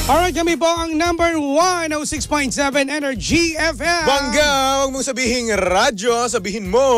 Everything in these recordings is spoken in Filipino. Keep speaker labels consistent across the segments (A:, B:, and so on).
A: Alright, kami po ang number 106.7 Energy FM.
B: Bangga, huwag mong sabihin radyo, sabihin mo.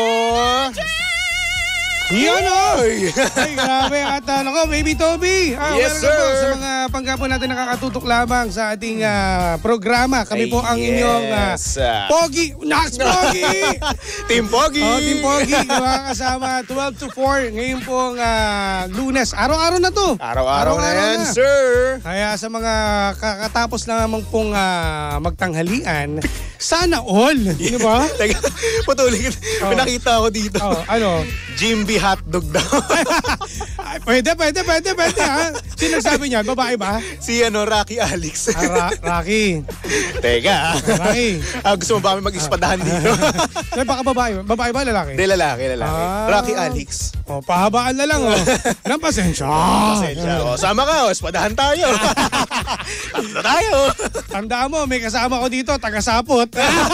A: Yan o! Ay, grabe. At Baby Toby.
B: Yes, sir.
A: Po sa mga pangga po natin nakakatutok lamang sa ating programa. Kami po ang inyong Pogi. Nax Pogi!
B: Team Pogi!
A: Team Pogi. Kasama 12 to 4. Ngayon pong Lunes. Araw-araw na to.
B: Araw-araw na yan, sir.
A: Kaya sa mga kakatapos na naman pong magtanghalian, sana all. Di ba?
B: Teka, patuloy. May nakita ako dito.
A: Ano?
B: Jimby hotdog daw.
A: Ay, pwede ha. Sino nagsabi niyan? Babae ba?
B: Si Rocky Alex.
A: Rocky.
B: Teka.
A: Rocky.
B: Gusto mo ba kami mag-ispadahan dito?
A: Baka babae. Babae ba lalaki?
B: Hindi, lalaki. Rocky Alex.
A: Pahabaan na lang Nang pasensya.
B: Sama ka, espadahan tayo. Tatlo tayo.
A: Tandaan mo, may kasama ko dito, taga-sapot.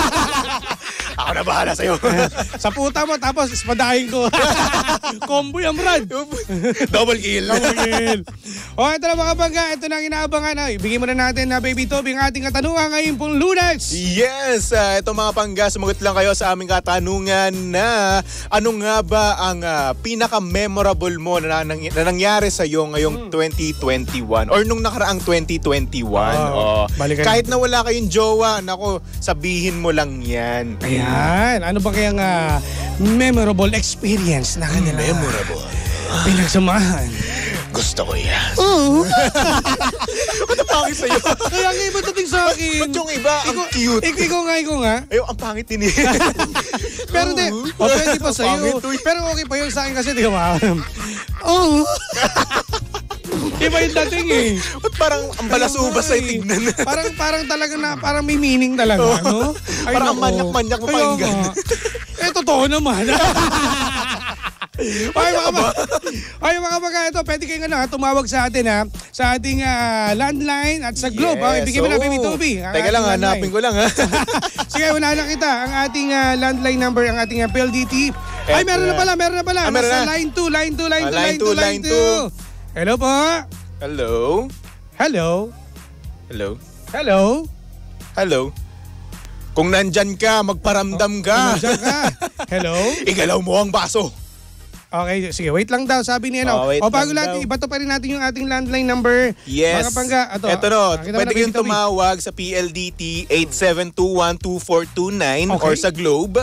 B: Ako na bahala sa'yo.
A: Sa puta mo, tapos espadahin ko. Combo yan, Brad.
B: Double kill.
A: Ito na mga bangga. Ito na ang inaabangan. Ibigay mo na natin na Baby Toby ang ating katanungan ngayon pong Lunes.
B: Yes. Ito mga pangga, sumagot lang kayo sa aming katanungan na ano nga ba ang pinaka-memorable mo na nangyari sa'yo ngayong 2021 or nung nakaraang 2021. Kahit na wala kayong jowa, nako, sabihin mo lang yan.
A: Ayan. Ano ba kayang memorable experience na kanila?
B: Memorable.
A: Pinagsamahan.
B: Gusto ko yan.
A: Oo.
B: Ano pangit sa'yo?
A: Kaya nga iba dating sa akin.
B: Ba't yung iba ang cute?
A: Ikaw nga.
B: Ayaw, ang pangit din eh.
A: Pero di, pwede pa sa'yo. Pero okay pa yun sa akin kasi di ba? Oo. Iba yung dating eh.
B: Ba't parang ang balasubas ay tignan?
A: Parang talaga na, parang may meaning talaga, no?
B: Parang manyak-manyak mapakinggan.
A: Totoo naman. Ay mga baga, ito, pwede kayo tumawag sa atin sa ating landline at sa Globe. Ibigay mo na Baby Toby.
B: Teka lang, hanapin ko lang
A: Sige, unahan na kita. Ang ating landline number, ang ating PLDT. Ay, meron na pala. Nasa line 2. Hello po.
B: Hello. Kung nandyan ka, magparamdam ka.
A: Hello?
B: Igalaw mo ang baso.
A: Okay, sige, wait lang daw, sabi niya. Bago natin, iba to pa rin natin yung ating landline number.
B: Yes.
A: Mga pangga,
B: ito pwede kayong tumawag sa PLDT 8721-2429 or sa Globe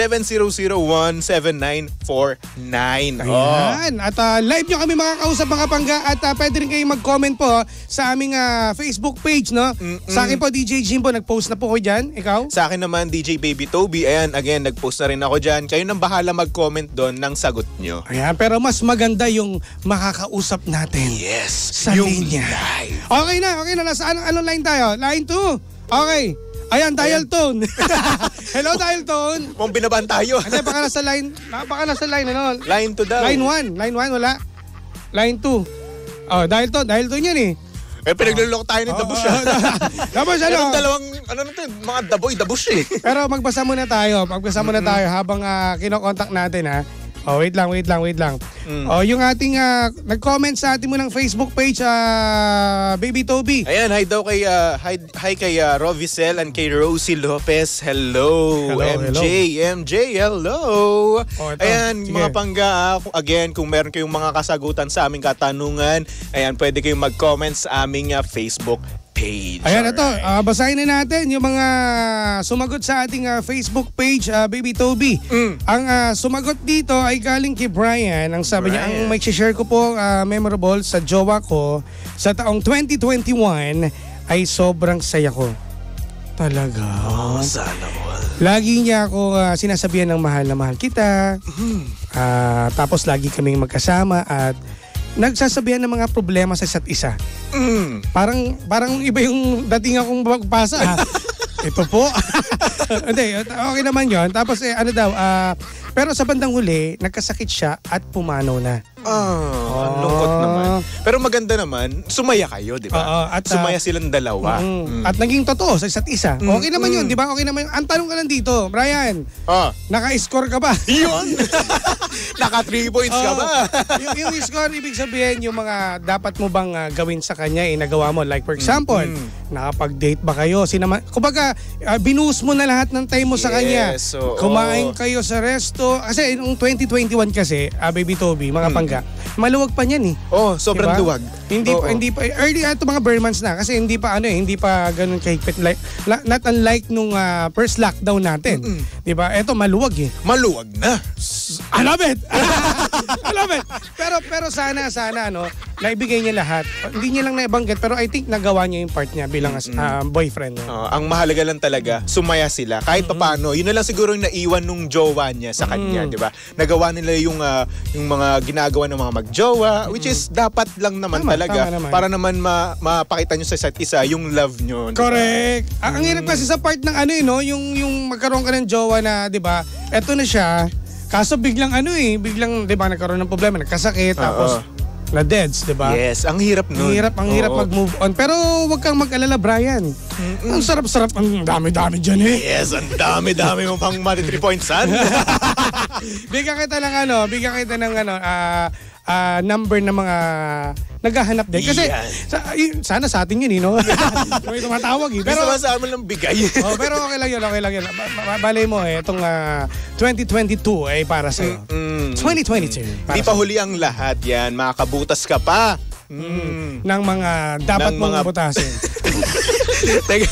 B: 7001-7949.
A: Ayan. At live nyo kami makakausap mga pangga at pwede rin kayong mag-comment po sa aming Facebook page, no? Sa akin po, DJ Jimbo, nag-post na po ko dyan. Ikaw?
B: Sa akin naman, DJ Baby Toby. Ayan, again, nag-post na rin ako dyan. Kayo nang bahala mag-comment doon ng sagot nyo.
A: Ayan, pero mas maganda yung makakausap natin.
B: Yes.
A: Sa linya.
B: Live.
A: Okay na. Nasa anong line tayo? Line 2? Okay. Ayan, dial tone. Hello, dial tone.
B: Kung binaban tayo.
A: Hindi, baka nasa line, ano?
B: Line 2 daw.
A: Line 1, wala. Line 2. Dial tone yan eh.
B: Pinaglulok tayo ng dabush.
A: Dabush, ano?
B: Dalawang, mga dabush eh.
A: Pero magbasa muna tayo habang kinokontak natin wait lang. Yung ating nag-comment sa ating mo ng Facebook page, Baby Toby.
B: Ayan, hi daw kay Rovicel and kay Rosie Lopez. Hello. MJ, hello. Ayan, sige. Mga pangga, again, kung meron kayong mga kasagutan sa aming katanungan, ayan, pwede kayong mag-comment sa aming Facebook page.
A: Ayan, ito. Basahin na natin yung mga sumagot sa ating Facebook page, Baby Toby. Ang sumagot dito ay galing kay Brian. Ang sabi niya, ang may share ko po memorable sa jowa ko sa taong 2021 ay sobrang saya ko. Talaga?
B: Sana all.
A: Lagi niya ako sinasabihan ng mahal na mahal kita. Tapos lagi kaming magkasama at nagsasabihan ng mga problema sa isa't isa. Parang iba yung dating akong pagpasa. Ito po. Hindi, okay naman yon. Tapos pero sa bandang huli, nagkasakit siya at pumanaw na.
B: Ang lungkot naman. Pero maganda naman, sumaya kayo, di ba?
A: Oo, at,
B: sumaya silang dalawa.
A: At naging totoo sa isa't isa. Okay naman yun, di ba? Okay naman yun. Ang tanong ka lang dito, Brian, naka-score ka ba?
B: Yun! Naka 3 points ka ba?
A: yung score, ibig sabihin, yung mga dapat mo bang gawin sa kanya, nagawa mo. Like for example, nakapag-date ba kayo? Kumbaga, binuhos mo na lahat ng time mo sa kanya.
B: So,
A: kumain kayo sa resto. Kasi yung 2021 kasi, Baby Toby, mga pangga, maluwag pa niyan eh.
B: Sobrang luwag.
A: Hindi pa early ato mga bare months na kasi hindi pa ganun kahigpit like not unlike nung first lockdown natin. 'Di ba? Eto maluwag eh.
B: Maluwag na.
A: I love it. I love it. Pero sana naibigay niya lahat. Hindi niya lang naibanggit pero I think nagawa niya yung part niya bilang boyfriend niya.
B: Ang mahalaga lang talaga, sumaya sila. Kahit papaano, yun na lang siguro yung naiwan nung jowa niya sa kanya, di ba? Nagawa nila yung mga ginagawa ng mga magjowa, which is dapat lang naman talaga para naman mapakita nyo sa isa't isa yung love nyo.
A: Correct. Diba? Ang hirap kasi sa part ng yung magkaroon ka ng jowa na, di ba, eto na siya, kaso biglang di ba, nagkaroon ng problema, nagkasakit, tapos na-deads, di ba?
B: Yes, ang hirap nun.
A: Ang hirap mag-move on. Pero wag kang mag-alala, Brian. Ang sarap-sarap, ang dami-dami dyan eh.
B: Yes, ang dami-dami mo pang mati 3 points, son.
A: Bigyan kita ng number ng mga naghahanap din. Kasi sana sa atin yun, no? May tumatawag eh.
B: Pero sa amin lang bigay.
A: Pero okay lang yun. Balay mo itong 2022 ay para sa'yo. 2022.
B: Hindi pa huli ang lahat yan. Makakabutas ka pa.
A: Ng mga dapat mong butasin.
B: Teka.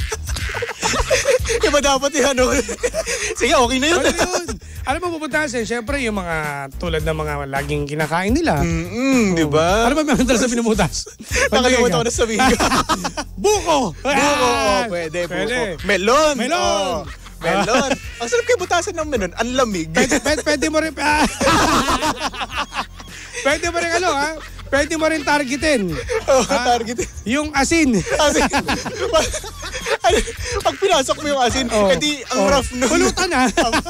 B: Iba dapat yan. Sige, okay na yun.
A: Alam mo, bubutasin, syempre yung mga tulad ng mga laging kinakain nila.
B: Di ba?
A: Ano ba may madalas na binubutas?
B: Nakalimutan ko na sabihin ko.
A: Buko!
B: Pwede. Buko.
A: Melon!
B: Melon! Ang sarap kayo butasan ng melon. Ang lamig.
A: Pwede mo rin... Pwede mo rin targetin.
B: Targetin.
A: Yung asin.
B: Pag pinasok mo yung asin, edi ang rough nun.
A: Pulutan na.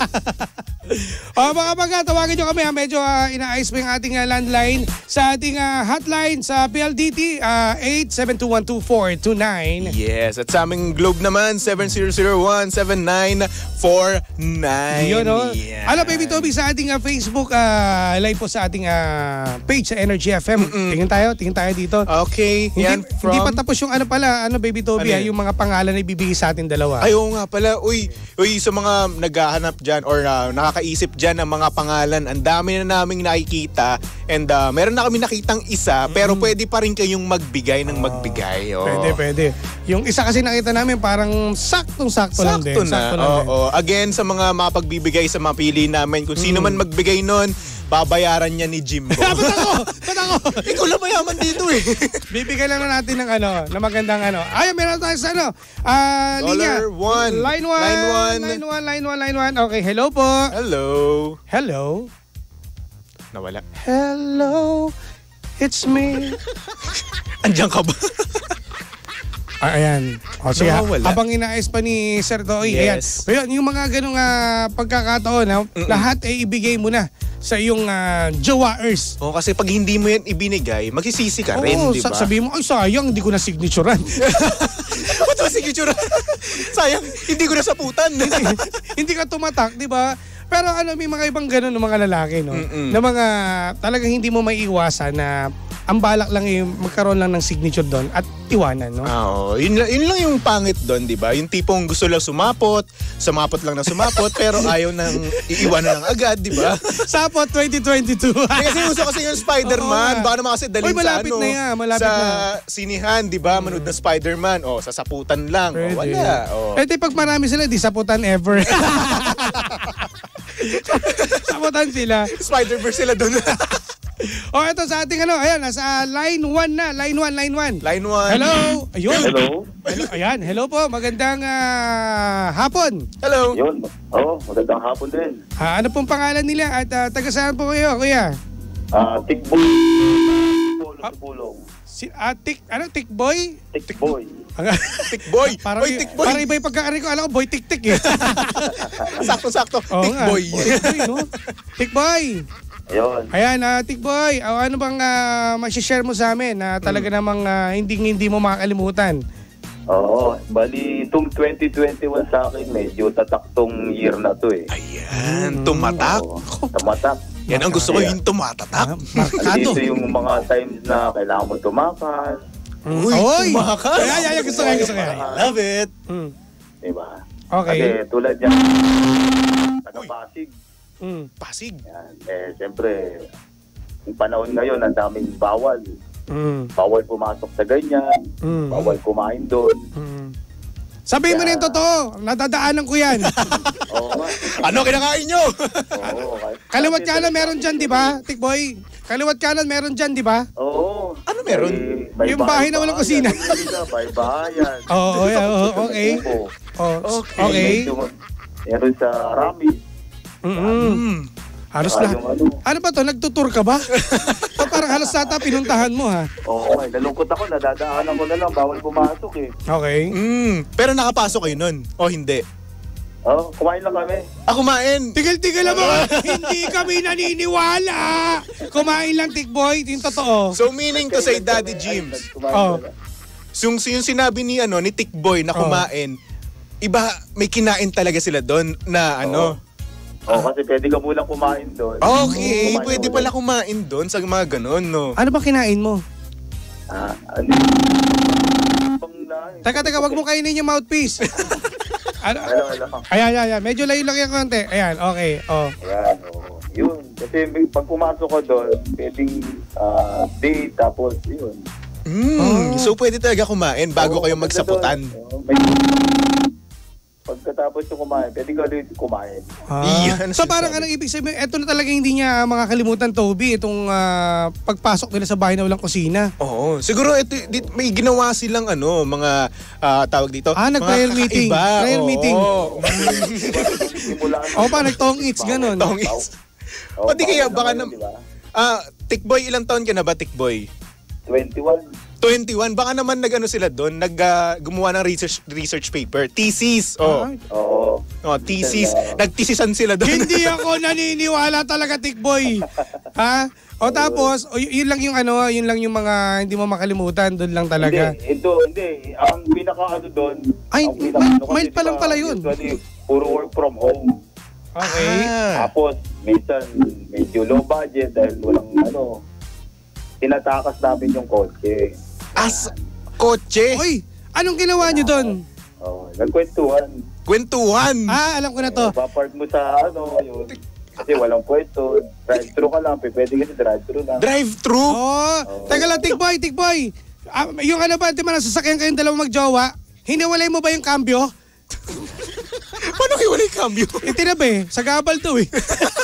A: Mga tawagin nyo kami. Medyo inaayos mo yung ating landline sa ating hotline sa PLDT 8721249.
B: Yes, at sa aming Globe naman 70017949.
A: Yun, Alam, Baby Toby, sa ating Facebook live po sa ating page sa Energy FM. Tingin tayo dito.
B: Okay.
A: Hindi pa tapos yung Baby Toby, yung mga pangalan na ibibigay sa ating dalawa.
B: Ay, oo nga pala. Uy, sa mga naghahanap dyan or nakakaisip dyan ng mga pangalan, ang dami na naming nakikita and meron na kami nakitang isa pero pwede pa rin kayong magbigay ng magbigay.
A: Pwede. Yung isa kasi nakita namin parang saktong-sakto lang din.
B: Sakto na. Again, sa mga mapagbibigay sa mapili namin, kung sino man magbigay nun, babayaran niya ni Jimbo.
A: Ba't ako?
B: Ikaw lang mayaman dito eh.
A: Bibigay lang na natin ng na magandang Ay, meron tayo sa linya.
B: Line 1.
A: Okay, hello po.
B: Hello. Nawala.
A: Hello, it's me.
B: Andiyan ka ba?
A: Ayan. Sige,
B: Nawawala.
A: habang inaayos pa ni Sir Toy,
B: Yes.
A: ayan. Yung mga ganung pagkakataon, lahat ay ibigay mo na sa iyong jowaers.
B: Kasi pag hindi mo yan ibinigay, magsisisi ka rin, di ba?
A: Sabihin mo, ay sayang, hindi ko na signaturean.
B: Ba't mo signature? Sayang, hindi ko na saputan.
A: Hindi ka tumatak, di ba? Pero may mga ibang ganun ng mga lalaki, no? Na mga talagang hindi mo maiiwasan na ang balak lang yung magkaroon lang ng signature doon at iwanan, no?
B: Yun lang yung pangit doon, di ba? Yung tipong gusto lang sumapot lang na sumapot, pero ayaw nang iiwanan lang agad, di ba?
A: Sapot 2022.
B: Kasi uso kasi yung Spider-Man, baka naman kasi dalhin
A: malapit
B: sa sinihan, di ba? Manood na Spider-Man, sasaputan lang. Wala.
A: Pag marami sila, di saputan ever. Saputan sila.
B: Spider-Verse sila doon.
A: Ito sa ating ayan, nasa line 1 na. Line 1. Hello. Ayun.
C: Hello.
A: Ayan, hello po. Magandang hapon.
B: Hello.
C: Yun. Magandang hapon din.
A: Ano pong pangalan nila at taga saan po kayo, kuya?
C: Tikboy. Pulong.
A: Tikboy?
C: Tikboy.
B: Tikboy.
A: Parang iba yung pagkakari ko. Alam ko, boy tik-tik eh.
B: Sakto-sakto. Tikboy.
A: Tikboy, no? Tikboy.
C: Ayun.
A: Ayan, Tikboy, ano bang share mo sa amin na talaga namang hindi mo makakalimutan?
C: Oo. Bali, itong 2021 sa akin, medyo tatak tong year na to eh.
B: Ayan, tumatak.
C: Oo, tamatak.
B: Yan ang gusto ko, yung tumatatak.
A: Markado.
C: Dito yung mga times na kailangan mo tumakas.
B: Uy,
A: Oy!
B: tumakas.
A: Ay, gusto ko.
B: Love it.
C: Diba?
A: Okay.
C: Kasi tulad yan, taga-Pasig.
B: Pasig.
C: Yan. Siyempre, yung panahon ngayon, ang daming bawal. Bawal pumasok sa ganyan. Bawal kumain doon.
A: Sabihin mo na yung totoo. Nadadaanan ko yan.
C: Oo nga.
B: Ano kinakain nyo?
C: Oo.
A: Kaliwat kanan meron dyan, di ba, Tikboy? Kaliwat kanan meron dyan, di ba?
C: Oo.
B: Ano meron?
A: Yung bahay na walang kusina.
C: Bahay-bahayan.
A: Oo, okay. Okay.
C: Meron sa Rami.
A: Halos na. Ano ba to? Nagtutur ka ba? O parang halos nata pinuntahan mo ha?
C: Oo, nalungkot ako. Nadadaanan ko na lang. Bawal pumasok eh.
A: Okay.
B: Pero nakapasok kayo nun? O hindi?
C: Oo, kumain lang kami.
B: Kumain.
A: Tigil-tigil lang mga. Hindi kami naniniwala. Kumain lang, Tikboy. Yung totoo.
B: So meaning to say, Daddy Jims, yung sinabi ni Tikboy na kumain, iba, may kinain talaga sila doon na
C: Oo, kasi pwede ka mulang kumain doon.
B: Okay,
C: Kumain
B: pwede
C: ulit.
B: pala kumain doon sa mga ganun, no?
A: Ano ba kinain mo?
C: Ano?
A: Teka, wag mo kainin yung mouthpiece. Ano?
C: Hello.
A: Ayan. Medyo layo lang yung konti. Ayan, okay.
C: Ayan, oo. Yun. Kasi pag pumasok ko doon, pwedeng date, tapos yun.
B: So pwede talaga kumain bago kayo magsaputan.
C: Pagkatapos yung kumain, pwede ka rin kumain.
B: Yan,
A: So parang anong ibig sabihin, eto na talaga hindi niya makakalimutan, Toby, itong pagpasok nila sa bahay na walang kusina.
B: Oo. Siguro may ginawa silang mga tawag dito.
A: Nag-prayer
B: mga
A: meeting.
B: kakaiba.
A: Prayer meeting.
C: Simulaan
A: O pa, nag-tong eats, ganun.
B: Tongis. O di kaya baka na... Tikboy, ilang taon ka na ba, Tikboy?
C: 21.
B: 21. Baka naman sila doon, gumawa ng research paper. Thesis.
C: Oo.
B: Thesis. Nagtisisan sila doon.
A: Hindi ako naniniwala talaga, Tikboy. Ha? O tapos, yun lang yung mga hindi mo makalimutan, doon lang talaga.
C: Hindi. Ang pinaka doon.
A: Ay, mild pa lang pala yun.
C: Usually, puro work from home.
A: Okay.
C: Tapos, minsan, medyo low budget dahil walang tinatakas namin yung kotse.
B: Kotse?
A: Oy, anong ginawa nyo doon?
C: Nagkwentuhan.
B: Kwentuhan.
A: Alam ko na to.
C: Papark mo sa yun. Kasi walang pwesto. Drive-thru ka lang. Pwede kasi drive-thru lang.
B: Drive-thru?
A: Teka lang, Tikboy. Yung di ba nasasakyan kayong dalawang magjowa, hiniwalay mo ba yung kambyo?
B: Paano hiwalay cambio?
A: Itinabi, sa gabal to eh.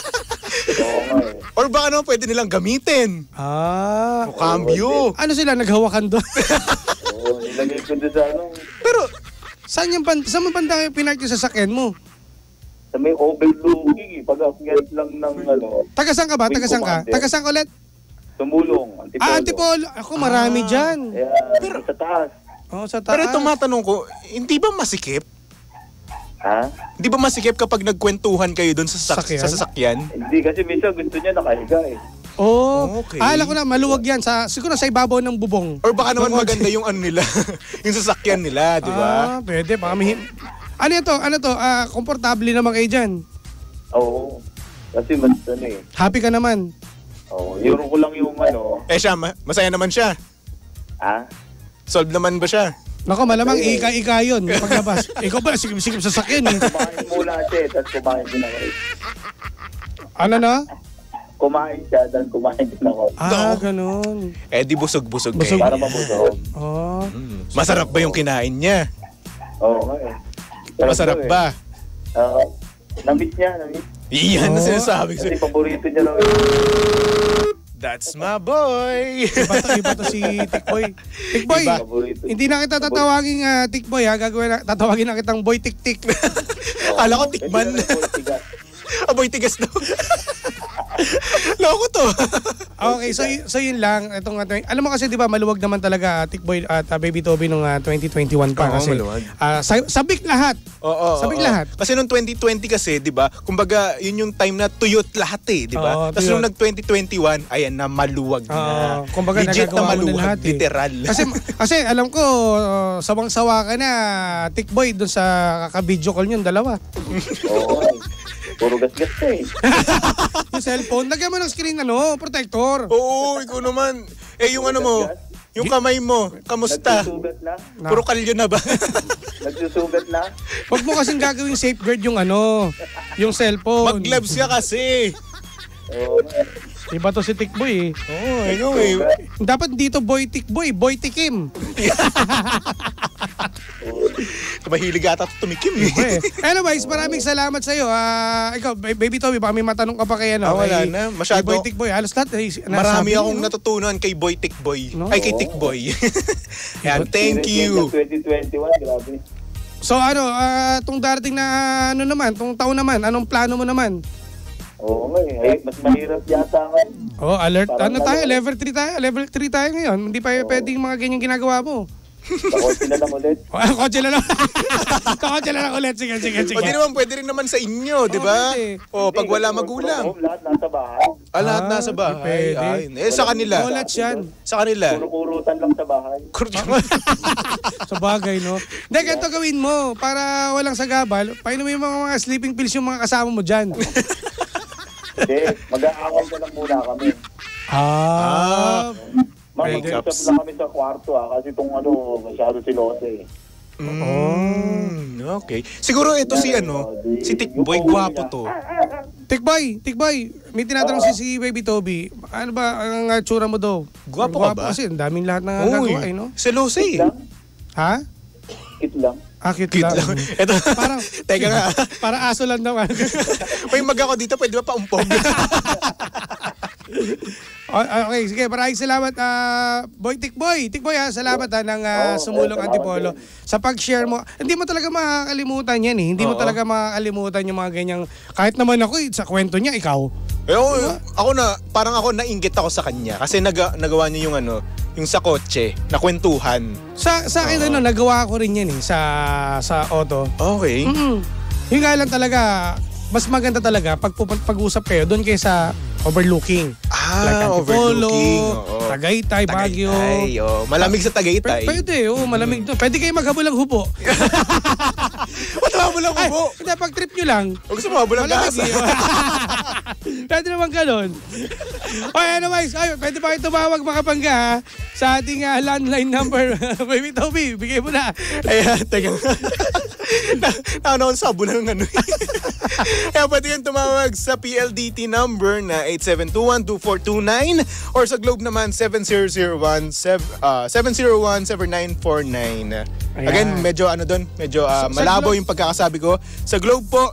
C: Oo nga eh.
B: Or baka naman pwede nilang gamitin. O cambio.
A: Ano sila, naghawakan doon?
C: Oo, nilagay ko doon sa
A: Pero, saan mo banda yung pinark yung sasakyan mo?
C: sa may overlooking eh. Pag-akyat lang ng
A: Taga-saan ka ba?
C: Wing
A: Taga-saan ka?
C: commander.
A: Taga-saan ka ulit?
C: Tumulong. Antipolo.
A: Antipolo. Ako, marami dyan.
C: Kaya, sa taas.
A: Sa taas.
B: Pero tumatanong ko, hindi ba masikip?
C: Ha?
B: Hindi ba masikip kapag nagkwentuhan kayo doon sa
A: Sakyan?
B: sasakyan?
C: Hindi, kasi minsan gusto niya nakahiga eh.
B: Okay.
A: Alam ko na, maluwag yan. Siguro sa ibabaw ng bubong.
B: Or baka naman maganda yung nila, yung sasakyan nila, di ba?
A: Pwede. Baka Ano to? Komportable naman kayo dyan.
C: Oo. Kasi mas
A: Happy ka naman.
C: Oo. Yun ko lang yung
B: Siya, masaya naman siya.
C: Ha?
B: Solve naman ba siya?
A: Nako, malamang ika-ika yun. Paglabas. Ikaw pala, sikip-sikip sa sakyan eh.
C: Kumain muna siya eh, tapos kumain din ako eh.
A: Ano na?
C: Kumain siya, tapos kumain din ako.
A: Ganun.
B: Di busog-busog
A: Busog.
B: kayo.
C: Para mabusog.
B: Masarap ba yung kinain niya?
C: Oo nga eh.
B: Masarap ba?
C: Na-miss niya.
B: Iyan na sinasabi ko.
C: Kasi paborito niya lang eh.
B: That's my boy!
A: Iba to si Tikboy. Tikboy,
C: Paborito.
A: hindi na kita tatawagin Tikboy ha. Tatawagin na kitang Boy Tik-Tik.
B: Akala ko tikman.
C: Pwede na rin po, tigas.
B: Aboy tigas daw. Loko to.
A: Okay, so yun lang. Itong, alam mo kasi 'di ba maluwag naman talaga Tikboy at Baby Toby nung 2021 pa
B: Oo,
A: kasi.
B: maluwag.
A: Sabik lahat.
B: Oo.
A: Sabik lahat.
B: Kasi nung 2020 kasi, 'di ba? Kumbaga, yun yung time na tuyot lahat eh, 'di ba?
A: Oo,
B: Tapos
A: tuyot.
B: nung nag-2021, ayan na maluwag na.
A: Kumbaga
B: legit na
A: nagagawa mo na
B: maluwag,
A: lahat eh.
B: literal.
A: Kasi alam ko sawang-sawa ka na Tikboy doon sa kaka-video call niyo dalawa.
C: Oo. Puro gas-gas ka eh.
A: Yung cellphone, lagyan mo ng screen protector.
B: Oo, ikaw naman. Yung ano mo, yung kamay mo, kamusta?
C: Nagsusugat na?
B: Puro kalyo na ba?
C: Nagsusugat na?
A: Huwag mo kasing gagawing safeguard yung yung cellphone.
B: Mag-gloves ka kasi.
C: Oo.
A: Iba to si Tikboy eh.
B: Oo, ikaw eh.
A: Dapat dito Boy Tikboy, Boy Tikim.
B: Mahilig ata tumikim eh.
A: Anyways, maraming salamat sa iyo. Ikaw, Baby Toby, baka may matanong ka pa kay
B: wala na. Masyado.
A: Kay Boy Tikboy. Halos lahat.
B: Marami akong natutunan kay Boy Tikboy.
A: No?
B: Ay, kay Tikboy. Yan, thank you.
C: 2021, grabe.
A: So itong darating na itong taon naman, anong plano mo naman?
C: Oo nga eh. Mas mahirap yata ngayon.
A: Alert.
C: Parang
A: Level 3 tayo. Level 3 tayo ngayon. Hindi pa pwedeng mga ganyan ginagawa mo.
C: Takot na lang ulit.
A: Kotse na lang. Kotse na lang ulit. Sige.
B: O di naman, pwede rin naman sa inyo, di ba?
A: pwede.
B: O, pag wala magulang.
C: Lahat nasa bahay.
B: Lahat nasa bahay.
A: pwede.
B: Ay, sa kanila.
A: Wallet yan.
B: Sa kanila.
C: Puro-purutan lang sa bahay.
A: Sa bagay, no? Hindi, ganito gawin mo. Para walang sagabal, painom mo yung mga sleeping pills yung mga kasama mo dyan.
C: Hindi, mag-aaway na lang muna kami. Mag-usap lang kami sa kwarto kasi itong masyado silote eh.
B: Okay. Siguro ito si Tikboy, gwapo to.
A: Tikboy, may tinatanong si Baby Toby. Ano ba ang tsura mo daw?
B: Gwapo ka ba?
A: Kasi ang daming lahat na gagawa, no?
B: Selosa eh.
A: Ha?
C: Kit lang.
A: Cute lang.
B: Ito,
A: Parang,
B: teka nga.
A: para aso lang naman.
B: May mag ako dito, pwede ba paumpog?
A: Okay, sige. Maraming salamat, Boy Tikboy. Tikboy, salamat ng sumulong Antipolo sa pag-share mo. Hindi mo talaga makakalimutan yan eh. Hindi mo talaga makakalimutan yung mga ganyang, kahit naman ako sa kwento niya, ikaw.
B: Parang ako nainggit ako sa kanya kasi nagawa niya yung sa kotse, na kwentuhan.
A: Sa akin nagawa ko rin yan eh sa auto.
B: Okay.
A: Yung nga lang talaga, mas maganda talaga pag-usap kayo doon kayo sa overlooking. Like Antipolo,
B: overlooking.
A: Tagaytay, Baguio.
B: Malamig sa Tagaytay.
A: Pwede, malamig doon. Pwede kayo maghabulang hubo.
B: Ba't mabulang hubo?
A: Hindi, pag trip nyo lang.
B: Huwag sa mabulang gas.
A: Pwede naman ganun. Anyways, pwede pa kayo tumawag mga pangga sa ating landline number. Baby Toby, bigay mo na.
B: Ayan, teka. Nauna ko sa bulang Kaya pwede kang tumawag sa PLDT number na 8721-2429 or sa Globe naman 701-7949. Again, medyo malabo yung pagkakasabi ko. Sa Globe po,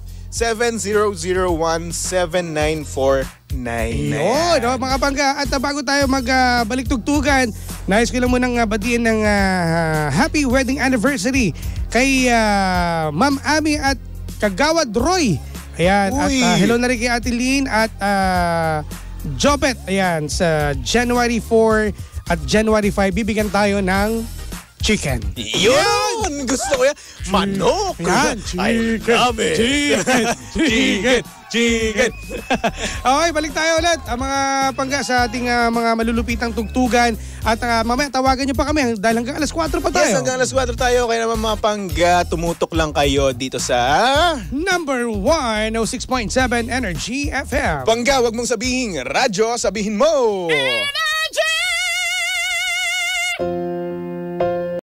B: 7001-7949.
A: Yun, mga pangga. At bago tayo magbalik tugtugan, nais ko lang munang batiin ng happy wedding anniversary kay Ma'am Ami at Kagawad Roy. Ayan, at hello na rin kay Ate Lynn at Jobet. Ayan, sa January 4 at January 5, bibigyan tayo ng chicken.
B: Yun! Gusto ko yan. Manok!
A: Yan,
B: I love it! Chicken!
A: Okay, balik tayo ulit ang mga pangga sa ating mga malulupitang tugtugan. At mamaya tawagan nyo pa kami dahil hanggang alas 4 pa tayo.
B: Yes, hanggang alas 4 tayo. Kaya naman mga pangga, tumutok lang kayo dito sa
A: Number 106.7 Energy FM.
B: Pangga, wag mong sabihin radyo, sabihin mo!